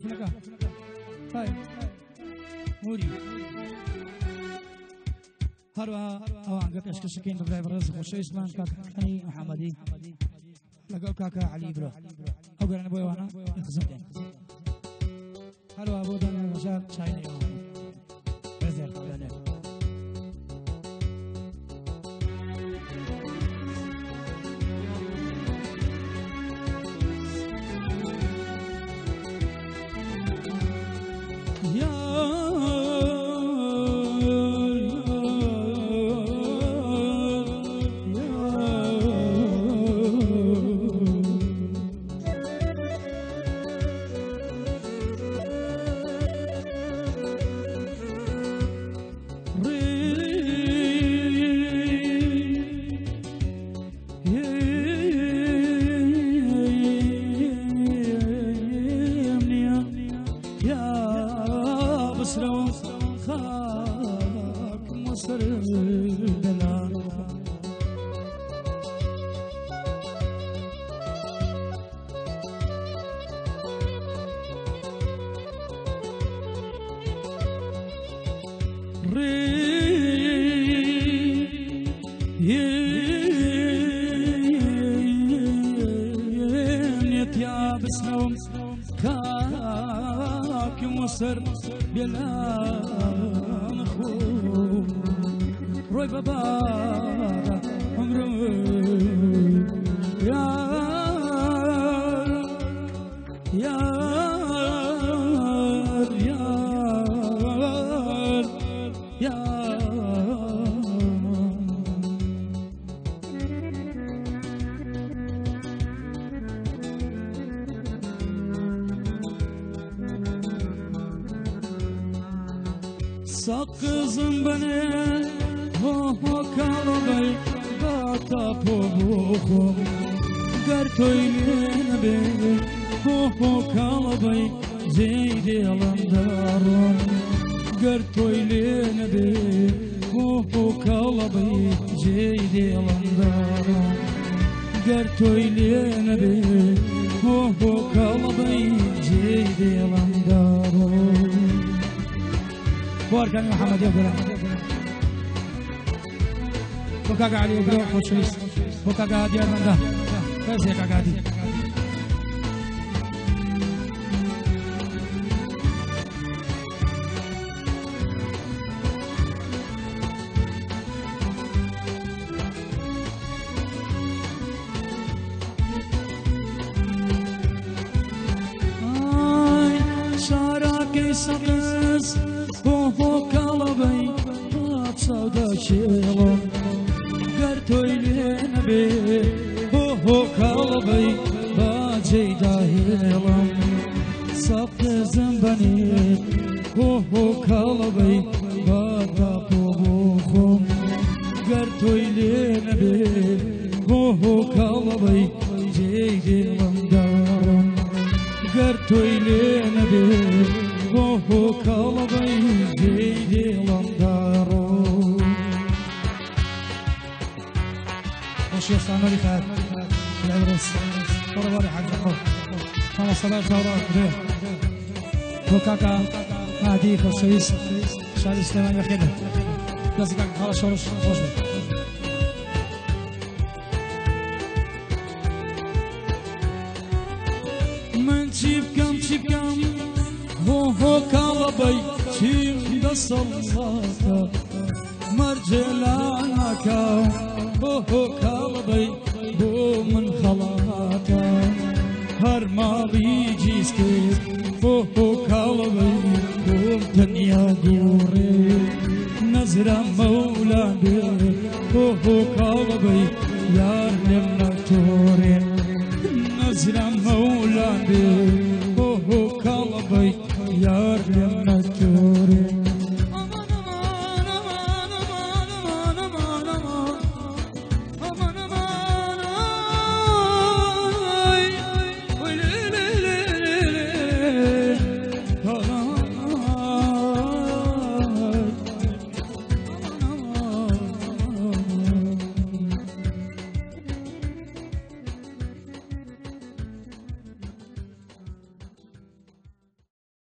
تلفونەکە های موری هەروەها ئەوانگە پێشکەشەکەین بە برای بەڕێز خۆشەویستمان کاکەکانی محەممەدی لەگەڵ کاکە عەلی برۆ ئەو گەرانە بۆ ئێوانە خزم دێن هەروەها بۆ دەنە ڕەژار چاینەوە بەزێر خەڵێنێ مصر بلا مخوف روي بابا عمرو يا يا يا يا ساقزم بني هو كالبي باتابو بوخم قرتوين بي هو كالبي زيدي لندارون قرتوين بي هو كالبي زيدي لندارون قرتوين بي هو كالبي زيدي لندارون بارك محمد يا برا بوكا قاعد يبرو خوشويس بوكا قاعد يا بندا بس يا قاعد شارك سقس هو كالبي صودا شيلو قرتويلين بي هو كالبي باجي داهيلو صف زنبني هو كالبي باتابو بوخم قرتويلين بي هو كالبي جيدي لندارم قرتويلين بي هو كالبي جيدي لندارو وش يستعمل خير العرس ورا حق الحب خلاص صلاة زهراء كده وكاكا هادي خوشويس شاري سليمان بخير لازم كاكا خلاص شورش خوش من شيبكم هو كالبي شيم دصلاتا مرجلانك هو كالبي بو من خلاتا هر ما بيجيسكي هو كالبي بو تنيا دوري نزرة مولا بي هو كالبي يار لما توري نزرة مولا بي